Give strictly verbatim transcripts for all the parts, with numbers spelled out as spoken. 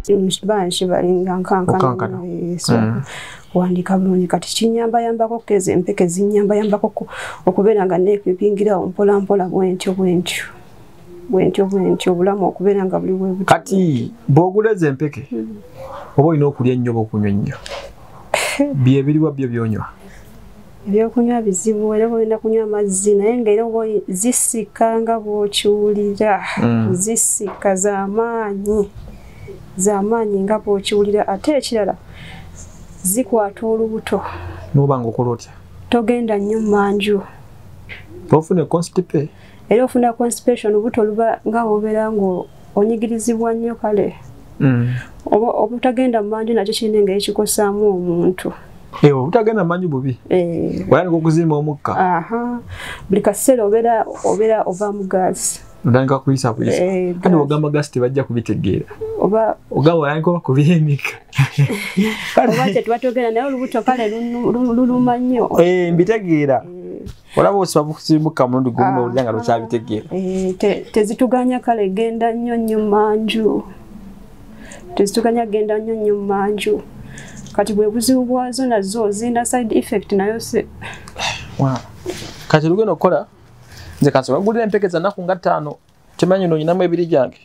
banshi balinga nkankana so mm. wandika bulungi kati kinyamba yambako keze empeke zinyamba yambako okubeera nga nekwipingira mpola mpola bwentyo bwentyo bwentyo bwentyo bulamu okubeera nga buli bwe kati bwoguleze empeke mm. oba olina okulya ennyo oba okunywa nnyo bye biriwa byo byonywa ebyokunywa bizibu era olina kunywa amazzi naye ngaera oba zisika nga bw'okiwulira mm. zisika z'amaanyi z'amaanyi nga bw'okiwulira ate ekirala zikwata olubuto n'oba ng'okola otya togenda nnyo manju ofuna constipe era ofuna constipation obuto luba nga obeera ng'onyigirizibwa nnyo kale mm. oba obutagenda mu manju nakyo kirina engeri kikosaamu omuntu Eh, obutagenda manju bubi. Eh, wali okuzimba omukka. Aha. Buli kaseera obera obera ova mu gas. Ndanga kuyisa kuyisa. Eh, kandi ogamba gas tebajja kubitegeera. Oba ogamba yanko kubiyemika. Oba kye twatogera naye olubuto kale luluma nnyo. Eh, mbitegeera. Olaba osiba kusimbuka mulundu gumu olanga lukyabitegeera. Eh, tezituganya kale genda nnyo nnyo manju. Tezituganya genda nnyo nnyo manju. Kati bwe buzibu bwazo nazo zina side effect nayo se. Wow. Kati lugeno kola nze kanso bagulira empeke za naku nga ttaano kimanyi no nyinamu ebiri gyange.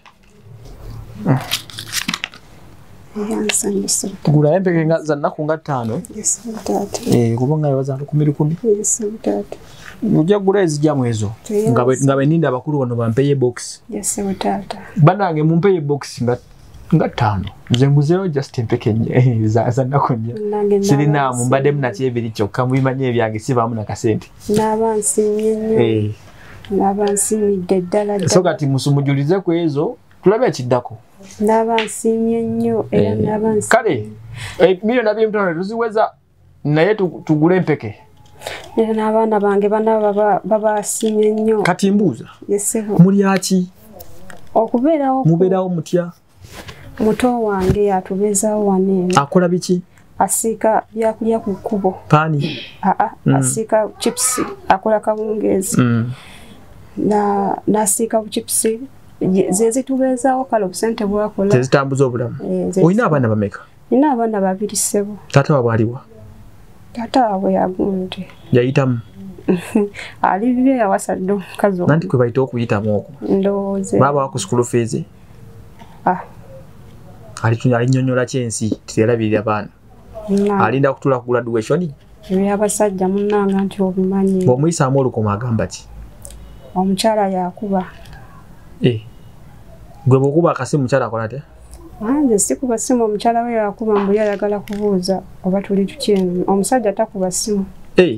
Yes, gula empeke nga za naku nga ttaano. Yes, mutata. Eh kubanga yabaza kumi kumi. Yes, mutata. Ujja gula ezijjamu ezo. Ngabe ngabe ninda abakulu bano bampeye box. Yes, mutata. Banange mumpeye box nga nga ttaano. Nze nguzeyo just empeke nye za za nakonya. Sirina mumbade mnati ebiri kyokka mubimanye ebyange sibamu na kasente. N'abansi nnyo. Eh. N'abansi midde ddala. So kati musumujulize ku ezo tulabe kiddako. N'abansi nnyo era n'abansi. Kale eh milioni abiri mtono tuziweza naye tugule empeke. Nera n'abaana bange bana baba baba simye nnyo. Kati mbuuza. Yesebo. Muli aki? Okubeerawo. Mubeerawo mutya? Muto wange yatubezawo wane. Akola biki? Asika byakulya ku kubo. Pani? Aa, mm. Asika chips, akola kawungezi. Mm. Na nasika chips zeze tubezawo kalo busente bwakola. Tezitambuza obulamu. E, Oyina abaana bameka? Nina abaana babiri sebo. Tata wabwe aliwa? Tata wabwe yagunde. Yayitamu? Ali bibe yawasaddo kazo. Nanti kwe bayita okuyitamu okwo. Ndowooza. Baba wako school fees? Ah. Ali tunya alinyonyola kyensi terabirira bana. Alinda kutula ku graduation. Ebi abasajja munnanga nti obimanyi. Bo muyisa amolu ko magamba ki? Omukyala yakuba. Eh. Gwe bokuba akasimu mukyala akola ate? Anje sikuba simu omukyala we yakuba mbu yayagala kubuuza oba tuli tukyeno. Omusajja takuba simu. Eh.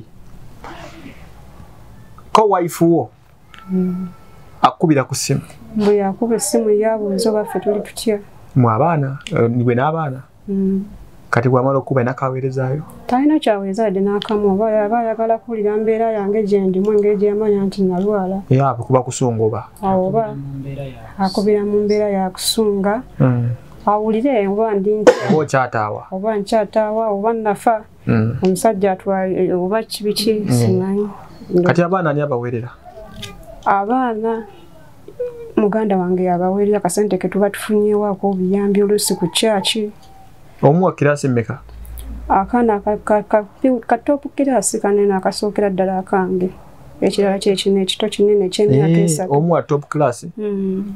Ko wife wo. Mm. Akubira ku simu. Mbu yakuba simu yabuuza oba ffe tuli tutya. Mu abaana niwe n'abaana. Mm. Kati bwamala okuba nakaweerezaayo. Talina kyaweereza de n'akamu oba yaba ayagala kuwulira mbeera yange gye ndimu engeri gye yamanya nti nalwala. Ya kuba kusunga oba. Oba akubira mu mbeera ya kusunga. Mm. Awulire oba ndi nti oba kyataawa. Oba nkyataawa oba nafa. Mm. Omusajja atwali oba kibiki mm. simanyi. Kati abaana ani abaweerera? Abaana muganda wange yabaweerera kasente ke tuba tufunyeewako obuyambi oluusi ku kyaki. Omuwa kirasi mmeka? Akaana katopu kirasi kanene akasookera ddala akange. Ekirala kye kino ekito kinene ky'emyaka esatu. Omuwa top class? Mm.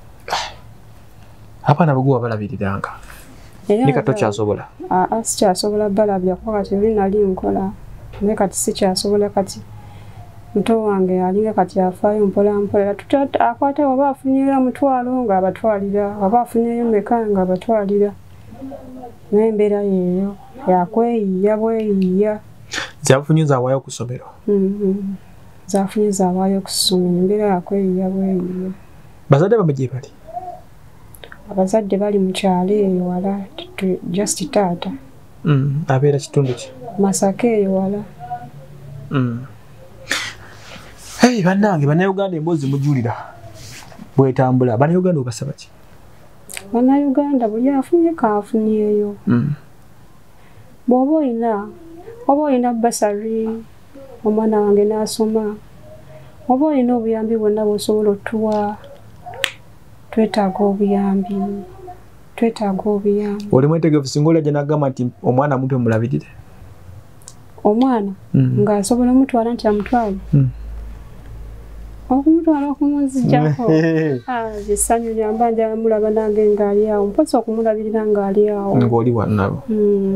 Abaana baguwa balabiriranga. Ni kato kyasobola? Aa sikyasobola balabya kuba kati oli nali nkola. Naye kati sikyasobola kati. Muto wange alinga kati afaayo mpola mpola tutata akwata oba afunyeyo mutwalo nga abatwalira oba afunyeyo meka nga abatwalira n'embeera yeeyo yakweyiya bweyiya zafunye zawaayo ku ssomero. Mm-hmm. Zafunye zawaayo ku ssomero embeera yakweyiya bweyiya. Bazadde bamwe gye bali? Abazadde bali mu kyalo eyo wala just taata. Mm. Abeera kitundu ki? Masaka eyo wala. Mm. Hey bannange bannayuganda emboozi mujulira bwetambula bannayuganda obasaba ki? Bannayuganda buli afunye kaafunyeeyo. Mm. Bw'oba oyina oba oyina basari omwana wange n'asoma oba oyina obuyambi bwonna bw'osobola otuwa twetaaga obuyambi twetaaga obuyambi. Oli mwetegefu singa olajja n'agamba nti omwana muto mulabirire? Omwana ng'asobola omutwala nti amutwale. Okumutwala okumuzijjako. Essanyu lyamba njala mulaba nange ng'ali awo. Mposa okumulabirira ng'ali awo. Ng'oli wannabo.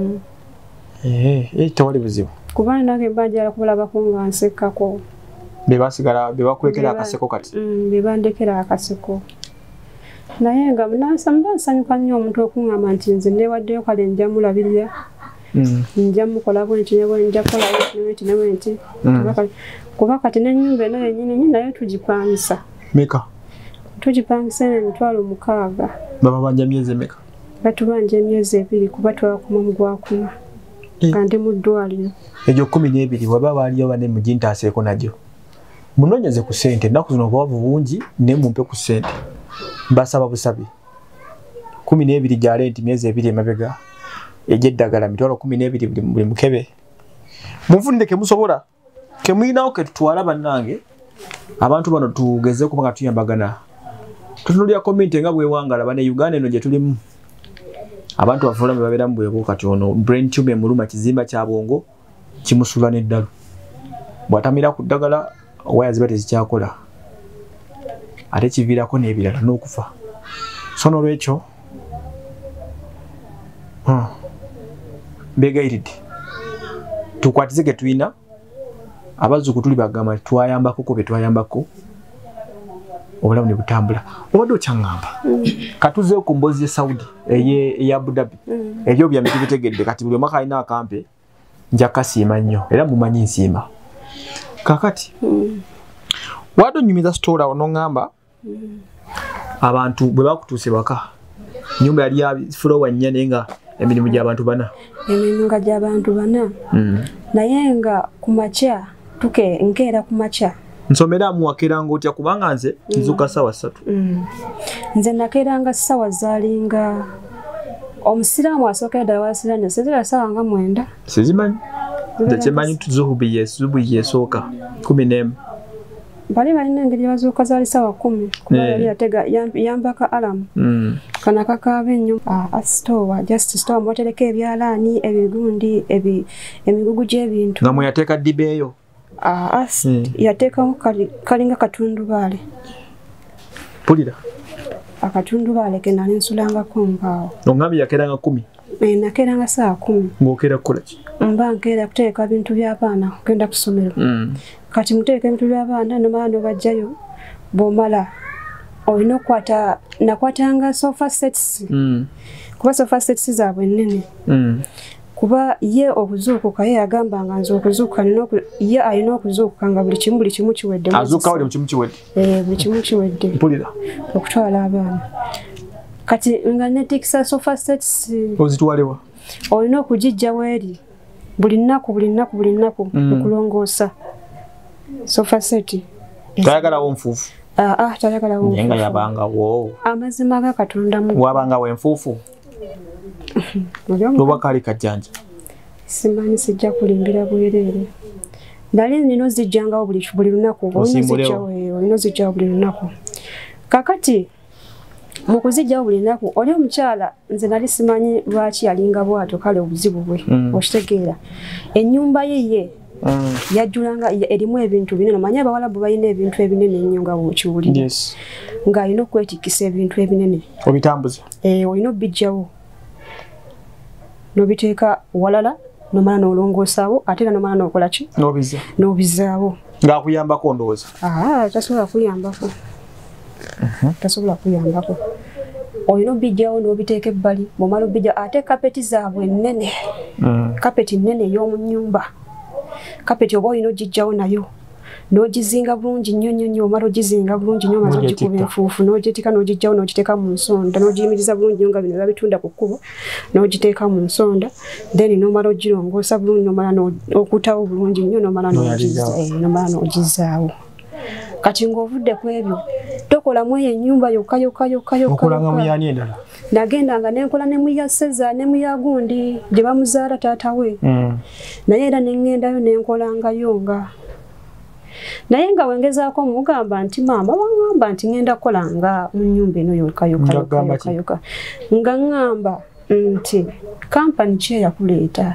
Eh, tewali buzibu. Kubanga nange mba njala kulabako nga nsekkako. Be basigala be bakulekera akaseko kati. Be bandekera akaseko. Naye nga mba nsanyuka nnyo omuntu okuŋŋamba nti nze neewaddeyo kale nja mulabirira. Nja mukola bwenti ne bwenja kola bwenti ne bwenti. Kuba kati n'ennyumba eno yennyini nayo tugipangisa. Meka? Tugipangisa emitwalo mukaaga. Baba banja myezi emeka? Batubanja emyezi ebiri kuba twakuma mu gwakuna. Kandi mu ddwaliro. Egyo kkumi n'ebiri waba baaliyo bane mugintaaseeko nagyo. Munoonyeze ku ssente ennaku zino obwavu bungi ne mumpe ku ssente. Mbasaba busabi. kkumi n'ebiri gya lenti myezi ebiri emabega. Egy'eddagala mitwalo kkumi n'ebiri buli mukebe. Munfunire ke musobola. Ke muyinawo ke tutwala bannange. Abantu bano tugeze kuba nga tuyambagana. Tutunuulira komenti nga bwewangala bane Uganda eno gye tulimu. Abantu bafuula be babeera mu bwebo kati ono brain tumor emuluma kizimba kya bwongo kimusula n'eddalu. Bw'atamira ku ddagala waya ziba tezikyakola. Ate kiviirako n'ebirala n'okufa. So n'olwekyo mbegayiridde tukwatize ke tulina abazzukulu tuli bagamba twayambako ko be twayambako obulamu ne butambula. Obadde okyaŋŋamba katuzeewo ku mboozi ye Saudi eye Abudabi ebyo byambi tubitegedde kati buli omwaka alina akampe nja kasiima nnyo era mumanyi nsiima kakati wadde onyumiza sitoola awo n'oŋŋamba abantu bwe bakutuuse waka nnyumba yali ya fulowa nnya naye nga emirimu gy'abantu bana. Emirimu nga gy'abantu bana naye nga ku makya tuke nkeera ku makya. Nsomera muwakeranga otya kubanga nze nzuka ssaawa ssatu. Nze nakeeranga ssaawa zaalinga omusiraamu asookera ddala wasiraani sizira ssaawa nga mwenda. Sizimanyi. Nze kyemanyi zuhubi yesubu yesooka kumi n'emu. Bali balina engeri bazuuka zaali ssaawa kkumi kuba yali yatega yambaka alamu. Kana kakaaba ennyo asitoowa just sitoowa mwatereka ebyalaani ebigundi emigugu gy'ebintu. Nga mwe yateeka ddibeeyo. Yateekamu kalinga katundubaale. Pulira. Akatundubaale ke nali nsulangako mbaawo. Oŋŋambye yakeeranga kkumi? Nakeeranga ssaawa kkumi. Ng'okeera kukola ki? Mba nkeera kuteeka bintu by'abaana kugenda ku ssomero. Kati muteeka ebintu by'abaana nomala n'obajjayo bw'omala olina okukwata nakwatanga sofa sets. Kuba sofa sets zaabwe nnene. Kuba ye okuzuukuka ye yagambanga nze okuzuukuka ye alina okuzuukuka nga buli kimu buli kimu kiwedde. Azuukuka buli kimu kiwedde? Eh, buli kimu kiwedde. Mpulira. Okutwala abaana. Kati nga netikisa sofa sets. Ozitwalewa? Olina okugijja weeri buli nnaku buli nnaku buli nnaku okulongoosa. Sofa set. Tayagalawo nfuufu? Ah, tayagalawo nfuufu. Naye nga yabangawo. Amazima ga Katonda mu. Wabangawo enfuufu? Oba kaali kajjanja? Simanyi sijja kulimbira bwereere. Nali nina ozijjangawo buli buli lunaku. Olina ozijjawo buli lunaku. Kakati mu kuzijjawo buli lunaku oli omukyala nze nali simanyi lwaki yalinga bw'atyo kale obuzibu bwe okitegeera. Ennyumba ye ye yajjulanga erimu ebintu binene. Omanyi Abawalabu balina ebintu ebinene ennyo nga bw'okiwulira. Ng'alina okwetikisa ebintu ebinene. Obitambuza? Eh, olina obijjawo. Nobiteeka walala nomala n'olongoosaawo ate era nomala n'okola ki? N'obiza? N'obizaawo. Ng'akuyambako ndowooza? Ah, tasobola kuyambako. Tasobola kuyambako. Olina obijjawo n'obiteeka ebbali. Bw'omala obijja ate kapeti zaabwe nnene. Kapeti nnene ey'omu nnyumba. Kapeti oba olina ogijjawo nayo. N'ogizinga bulungi nnyo nnyo nnyo omala ogizinga bulungi nnyo omaze ogikuba enfuufu n'ogiteeka n'ogijjawo n'ogiteeka mu nsonda n'ogiyimiriza bulungi nnyo nga bino biba bitunda ku kkubo n'ogiteeka mu nsonda then n'omala ogirongoosa bulungi n'omala n'okutawo bulungi nnyo n'omala n'ogizaawo. Kati ng'ovudde ku ebyo tokolamu eyo ennyumba yokka yokka yokka yokka. Okolanga mu yaani endala? Nagendanga nenkola ne mu ya Seza ne mu ya gundi gye bamuzaala taata we. Naye era ne ŋŋendayo ne nkolangayo nga naye nga wengezaako mugamba nti maama wangamba nti ngenda kolanga mu nnyumba eno yokayokayokayoka nga ngamba nti kampani ki eyakuleeta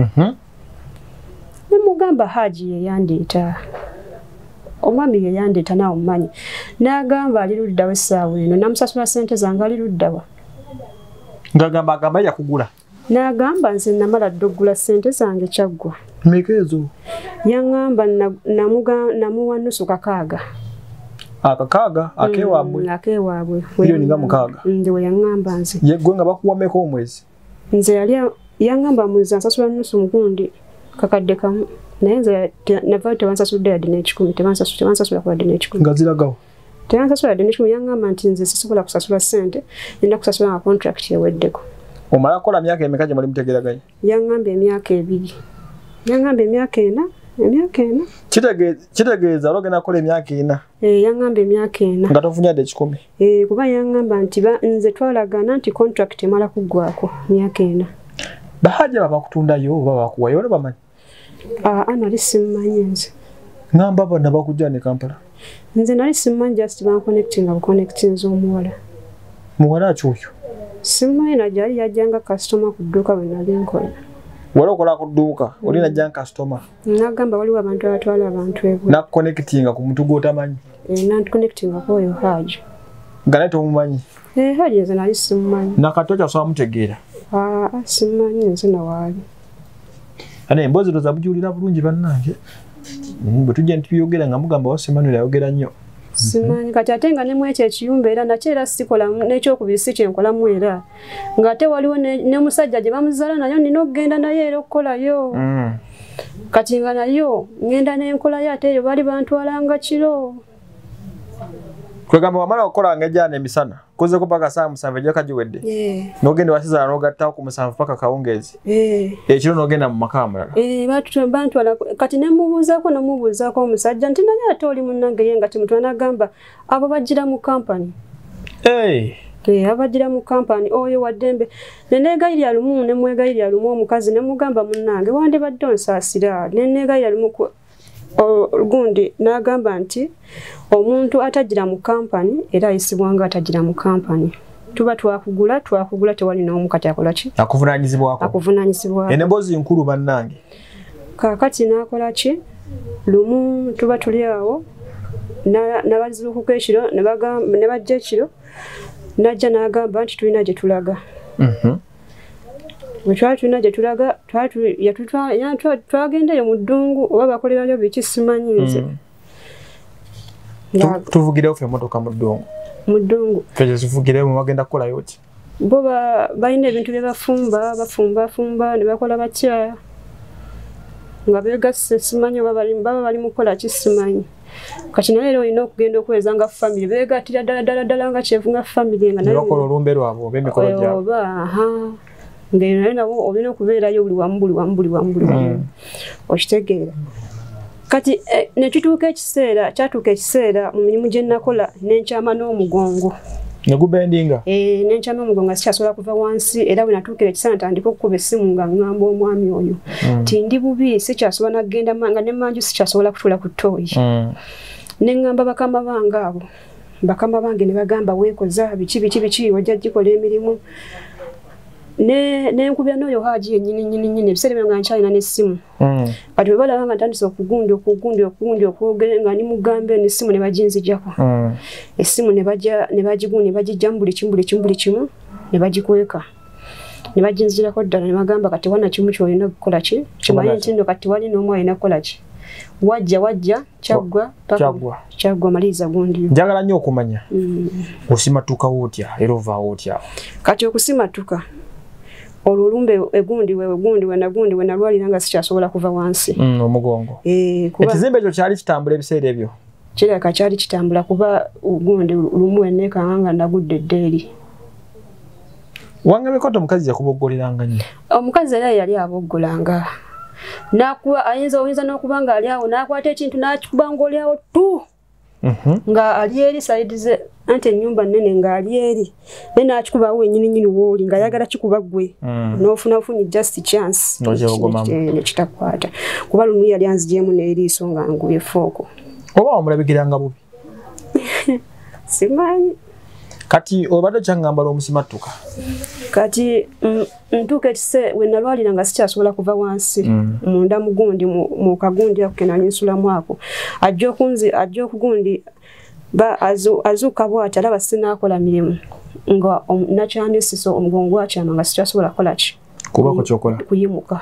ne mugamba Hajji yeyandeeta omwami yeyandeeta naawe omumanyi n'agamba ali luddawa essaawa eno namusasula ssente zange ali luddawa ng'agamba agamba yakugula n'agamba nze namala dda oggula ssente zange kyaggwa mmeka ezo yaŋŋamba namuwa nnusu kakaaga akakaaga akewaabwe akewaabwe miliyoni nga mukaaga nze we yaŋŋamba nze yeggwe nga bakuwa mmeka omwezi nze yali yaŋŋamba muze ansasula nnusu mugundi kakadde kamu naye nze navaayo tebansasudde yadde n'ekikumi tebansasula ku yadde n'ekikumi nga ziragawo tebansasula yadde n'ekikumi yaŋŋamba nti nze sisobola kusasula ssente nina kusasula nga contract eweddeko omala kola myaka emeka gye muli mutegeraganye yaŋŋamba emyaka ebiri yaŋŋamba emyaka ena emyaka ena kitegeeza ologenda kukola emyaka ena yaŋŋamba emyaka ena nga tofunye yadde ekikumi kuba yaŋŋamba nti nze twalagana nti contract emala kuggwako myaka ena Bahajja baba kutundayo baba bakuwayo oba bamanyi aa nali simmanyi nze ngamba bonna bakujja ne Kampala nze nali simmanyi just banconnectinga buconnectinze omuwala muwala akyoyo simmanyi najali yajjanga customer ku dduuka bwe nali nkola wala okola ku dduuka oli najjanga customer nagamba waliwo abantu abatwala abantu ebwe nakuconnectinga ku muntu gw'otamanyi nantuconnectinga kwoyo Hajji nga naye tomumanyi Hajji nze nali simmanyi nakatoja osobola mutegeera aa simmanyi nze nawaali ane emboozi zo zabujuulira bulungi bannange bwe tujja ntibiyogera nga mugamba wasemanu yayogera nnyo simanyi kati ate nga nemu ekyo ekiyumba era nakyo era sikola n'ekyokubiri si kyenkolamu era ng'ate waliwo ne musajja gye bamuzaala nayo nina okugenda naye era okukolayo kati nga nayo ngenda n'enkolayo ate eyo bali bantwalanga kiro kwegamba wamala okukola ng'ejjana emisana kozeko paka saa musanvu ejjaka giwedde n'ogenda wasizaala n'ogattawo ku musanvu paka kawungeezi ekiro n'ogenda mu maka amalala bantwala kati ne mubuuzaako nomubuuzaako omusajja nti naye ate oli munnange ye nga timutwa n'agamba abo bajjira mu kampani abajjira mu kampani oyo waddembe neneegayirya lumu ne mwegayirya lumu omukazi ne mugamba munnange wandibadde onsaasira neneegayirya lumu gundi n'agamba nti omuntu atajjira mu kampani era ayisibwa nga atajjira mu kampani tuba twakugula twakugula tewali n'omu kati akola ki akuvunaanyizibwako akuvunaanyizibwako ennemboozi nkulu bannange kaakati n'akola ki lumu tuba tuli awo n'abazibukuka ekiro ne bajja ekiro n'ajja n'agamba nti tulina gye tulaga bwe twali tulina gye tulaga twagendeyo mu ddungu oba bakolerayo biki simanyi nze tuvugirewo ffe emmotoka mu ddungu mu ddungu ffe gyezivugiremu bagenda kukolayo ki bo balina ebintu bye bafumba bafumbafumba ne bakola batya nga beegasse simanyi oba baba bali mu kukola ki simanyi kati naye era olina okugenda okuweza nga famire beegattira ddala ddala ddala nga kyevu nga famire nga bakola olumbe lwabwe oba emikolo gyabwe oba ng'eyo naye nabo olina okubeerayo buli wamu buli wamu buli wamu buli wamu okitegeera kati ne kituuka ekiseera kyatuuka ekiseera mu mirimu gye nakola n'enkyama n'omugongo ne gubendinga n'enkyama n'omugongo sikyasobola kuva wansi era bwe natuukira ekiseera ntandika okukuba essimu nga ŋŋamba omwami oyo ti ndi bubi sikyasobola nagenda nga ne manju sikyasobola kutuula ku ttooyi ne ŋŋamba bakama bange abo bakama bange ne bagamba weekoza biki biki biki wajja gikola emirimu nenkubya n'oyo Hajji yennyini nnyini nnyini ebiseera ebyo nga nkyalina n'essimu kati bwe balaba nga ntandise okugundi okugundi okugundi okwogere nga nimugambe n'essimu ne baginzijjako essimu ne bagigundi ne bagijjamu buli kimu buli kimu buli kimu ne bagikweka ne baginzijirako ddala ne bagamba kati wana kimu kyolina okukola ki kimanyi nti nno kati wali n'omu alina kukola ki wajja wajja kyaggwa kyaggwa maliriza gundi njagala nnyo okumanya osimatukawo otya era ovaawo otya kati okusimatuka olwo olumbe egundi we gundi we nagundi we nalwalira nga sikyasobola kuva wansi omugongo ekizimbe ekyo kyali kitambula ebiseera ebyo kireka kyali kitambula kuba gundi lumu enneekanga nga nagudde eddeeri wange bikoto omukazi yakuboggoleranga nnyo omukazi era yali aboggolanga nakuba ayinza oyinza n'okuba nga ali awo n'akwata ekintu n'akikuba ng'oli awo tu nga ali eri sayidi ze anti ennyumba nnene ng'ali eri naye n'akikubawo wennyini nnyini wooli ng'ayagala kikuba ggwe n'ofuna ofunye just chance nekitakwata kuba lumu yali anzigyemu n'eriiso nga ngubye fooko oba omulabikiranga bubi simanyi kati obadde kyangamba omusimatuka kati ntuuka ekise we nalwalira nga sikyasobola kuva wansi munda mugundi mu kagundi ako kenali nsulamu ako ajja okunzi ajja okugundi ba azuuka bw'ati alaba sinaakola mirimu nga nakyandisiso omugongo wakyama nga sikyasobola kukola ki kubako kyokola kuyimuka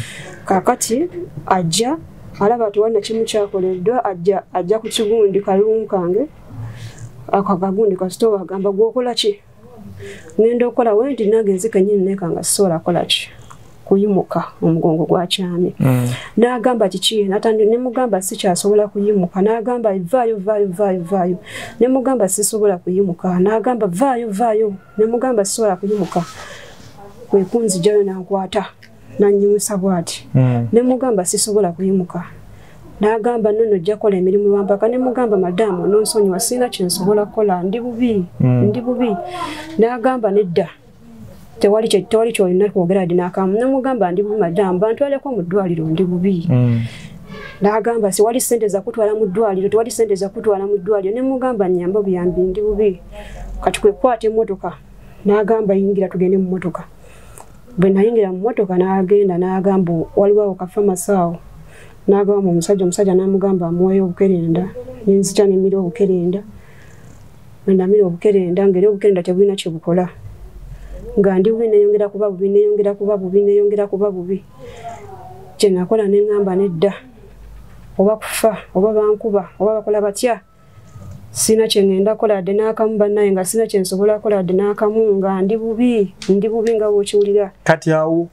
kaakati ajja alaba tuwalina kimu kyakoleddwa ajja ajja ku kigundi kalungu kange akagagundi kasitowa agamba gwokola ki ngenda okola wendi nange nzika nyini nekanga sisobola kola ki kuyimuka omugongo gwakyamye n'agamba kiki natandi nemugamba sikyasobola kuyimuka n'agamba vaayo vaayo vaayo vaayo nemugamba sisobola kuyimuka n'agamba vaayo vaayo nemugamba sisobola kuyimuka wekunzijayo nankwata nanyimusa bwati nemugamba sisobola kuyimuka n'agamba nno ojja kola emirimu lwampaka nemugamba madamu nonsonyiwa sina kyensobola kola ndi bubi ndi bubi n'agamba nedda tewali kye tewali kyolina kwogera ddi n'akamu nemugamba ndi bubi madamu bantwaleko mu ddwaliro ndi bubi n'agamba siwali ssente za kutwala mu ddwaliro tewali ssente za kutwala mu ddwaliro nemugamba nnyamba buyambi ndi bubi kati kwe kwata emmotoka n'agamba yingira tugende mu mmotoka bwe nayingira mu mmotoka n'agenda n'agamba waliwo awo kafamasawo n'agamba omusajja omusajja n'amugamba amuweeyo obukerenda nenzikya nemira obukerenda wenamira obukerenda ngeri obukerenda tebulina kye bukola nga ndi bubi neyongera kuba bubi neyongera kuba bubi neyongera kuba bubi kye nakola neŋŋamba nedda oba kufa oba bankuba oba bakola batya sina kye ŋŋenda kola dde n'akamu bannaye nga sina kye nsobola kola dde n'akamu nga ndi bubi ndi bubi nga bw'okiwulira kati awo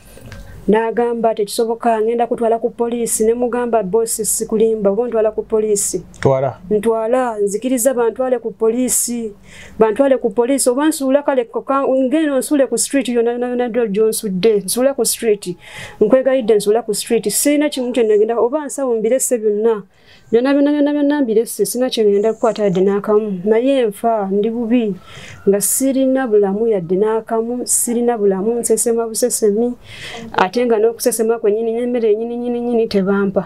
n'agamba tekisoboka ngenda kutwala ku poliisi nemugamba bossi sikulimba oba ntwala ku poliisi twala ntwala nzikiriza bantwale ku poliisi bantwale ku poliisi oba nsuula kale ngeno nsuule ku street yonna gyonsudde nsuula ku street nkwegayidde nsuula ku street sirina kimu kye negenda oba nsawo mbiresse byonna byonna byonna byonna byonna mbiresse sina kye ngenda kukwata yadde n'akamu naye nfa ndi bubi nga sirina bulamu yadde n'akamu sirina bulamu nsesema busesemi ate nga n'okusesema kwennyini n'emmere ennyini nyini nyini tebampa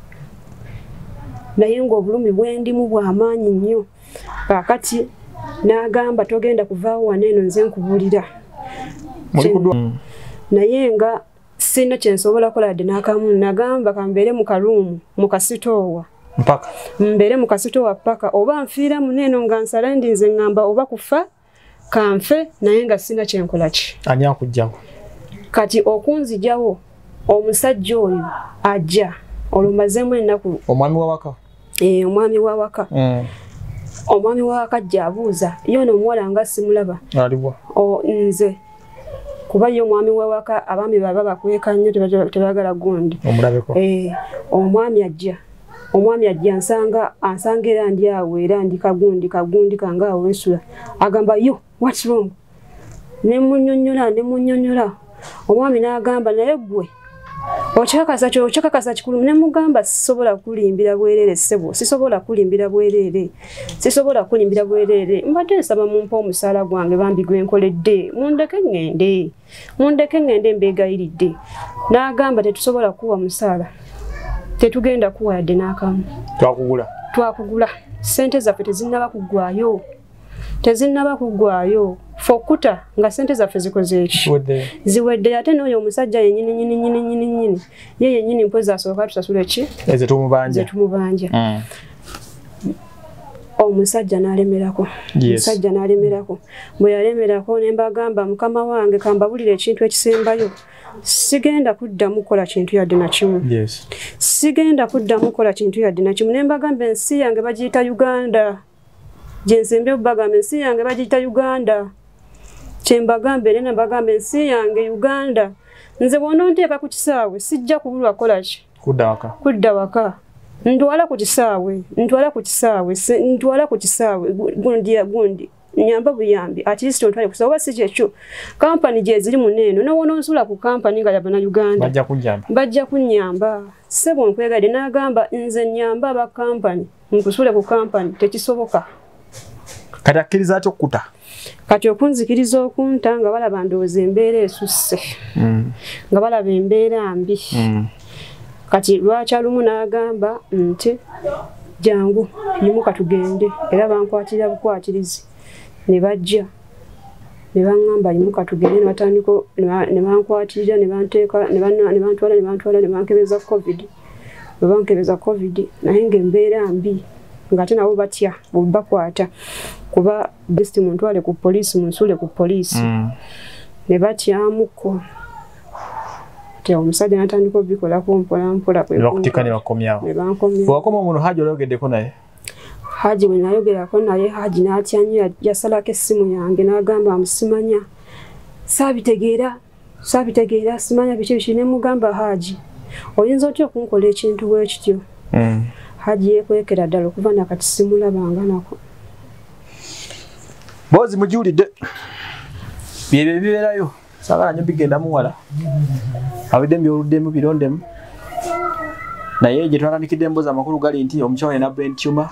naye ng'obulumi bwendimu bw'amaanyi nnyo kaakati n'agamba togenda kuvaawo wano eno nze nkubuulira naye nga sirina kye nsobola kola yadde n'akamu nagamba kambeere mu kaluumu mu kasitoowa mpaka mbeere mu kasitoowa paka oba nfiira muneeno nga nsala ndi nze ŋŋamba oba kufa kanfe naye nga sirina kye nkola ki ani akugjawo kati okunzijawo omusajja oyo ajja olumazeemu ennaku omwami wawaka eh omwami wawaka mm. omwami wawaka ajja abuuza yono omuwala nga simulaba aliwa o nze kuba yo omwami wawaka abaami baba bakweka nnyo tebagala gundi omulabeko eh omwami ajja omwami ajja ansanga ansanga era ndi awo era ndi kagundi kagundi kanga awo ensula agamba yo what's wrong nemunyonyola nemunyonyola omwami n'agamba naye gwe okyakasa kyo okyakasa kikulu nemugamba sisobola kulimbira bwerere ssebo sisobola kulimbira bwerere sisobola kulimbira bwerere mbadde nsaba mumpa omusaala gwange bambi gwenkoledde mundeke ŋŋende mundeke ŋŋende mbeegayiridde n'agamba tetusobola kuwa musaala tetugenda kuwa yadde n'akamu twakugula twakugula ssente zaffe tezinnaba kuggwayo tezinnaba kuggwayo fokuta nga sente zaffe zikoze eki ziwedde ate n'oyo omusajja yennyini nyini nyini nyini nyini ye yennyini mpozi asooka tusasula eki ezetumubanja zetumubanja omusajja n'alemerako omusajja n'alemerako bwe yalemerako ne mbagamba mukama wange kambabulira ekintu ekisembayo sigenda kuddamu kukola kintu yadde na kimu sigenda kuddamu kukola kintu yadde na kimu ne mbagamba ensi yange bagiyita Uganda gyensembe bagamba ensi yange bagiyita Uganda kyembagambe era nabagamba ensi yange Uganda nze bw'ona onteeka ku kisaawe sijja kubulwa kola ki kudda waka kudda waka ntwala ku kisaawe ntwala ku kisaawe ntwala ku kisaawe gundi gundi nyamba buyambi at least ontwale ku kisaawe si kyekyo kampani gye ziri muneeno nawona onsula ku kampani nga yabana Uganda bajja kunyamba bajja kunyamba sebo nkwegadde n'agamba nze nyamba aba kampani nkusule ku kampani tekisoboka kati akkiriza atyo okukuta kati okunzikiriza okunta nga balaba ndowooza embeera esusse mm. nga balaba embeera mbi mm. kati lwakya lumu n'agamba nti jangu yimuka tugende era bankwatira bukwatirizi ne bajja ne bangamba yimuka tugende ne batandiko ne bankwatira ne banteeka ne banna ne bantwala ne bantwala ne bankebeza covid ne bankebeza covid naye ng'embeera mbi ngate nabo batya bubakwata kuba best muntwale ku police munsule ku police mm. ne batyamuko te omusajja natandika bikola ko mpola mpola kwe bakutika ne bakomyawo ne bankomya bwakoma omuntu Hajji olyogeddeko naye Hajji bwe nayogerako naye Hajji n'atyanyi yasalako essimu yange n'agamba amusimanya saabitegeera saabitegeera simanya biki biki ne mugamba Hajji oyinza otya okunkola ekintu bwe kityo mm. Hajji yekwekera ddala okuva nakati simulabanga nako bozi mujulidde byebyo bibeerayo sagala nnyo bigenda muwala abiddemu byoluddemu birondemu naye gye twatandikidde emboozi amakulu gali nti omukyala alina brain tumor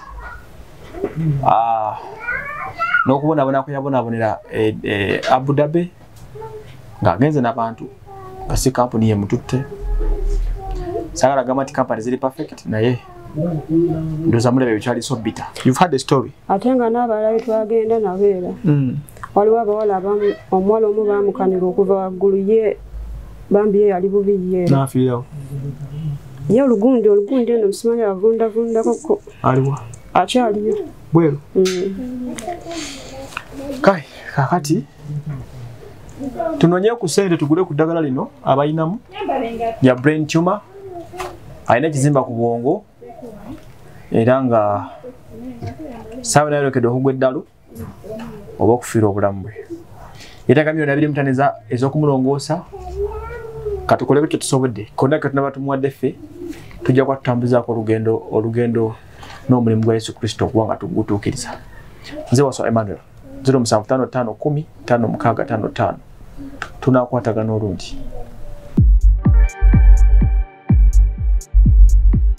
n'okubonabona kwe yabonabonera Abudabi ng'agenze n'abantu nga si kampuni yemututte sagala gamba nti kampani ziri perfect naye ndoza mulebe bikyali so bitter. You've had the story. Atenga n'abalala twagenda nabeera. Mm. Waliwo abawala abamu omwala omu baamukanira okuva waggulu ye bambi ye yali bubi ye. Nfiireyo. Ye olugundi olugundi eno musimanya avundavundako. Aliwa. Akyaliyo. Bweru. Mm. Kai kakati tunonye ku sente tugule ku ddagala lino abayinamu ya brain tumor ayina ekizimba ku bwongo era nga sawa nayolekedde okugwa eddalu oba okufiira obulamu bwe yeetaaga miliyoni abiri mutaniza ez'okumulongoosa katukoleko kye tusobodde konna ke tunaba tumuwadde ffe tujja kuba tutambuzaako olugendo olugendo n'omulimu gwa Yesu Kristo okuba nga tugutuukiriza. Nze Waso Emmanuel zero musanvu ttaano ttaano kumi ttaano mukaaga ttaano ttaano tunaakwatagana olungi.